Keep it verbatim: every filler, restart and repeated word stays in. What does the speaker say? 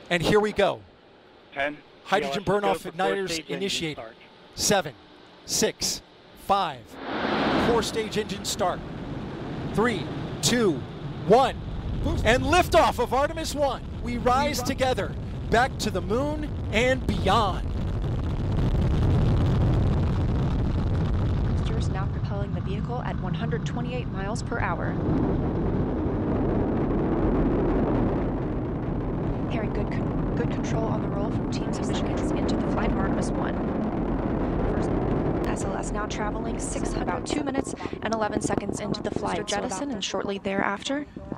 And here we go. ten. Hydrogen burn-off igniters initiated. Seven, six, five. Four-stage engine start. Three, two, one. And liftoff of Artemis one. We rise together back to the moon and beyond. Boosters now propelling the vehicle at one hundred twenty-eight miles per hour. Hearing good, con good control on the roll from teams of missions into the flight of Artemis one. First S L S now traveling six hundred, about two minutes and eleven seconds into the flight. Jettison and shortly thereafter.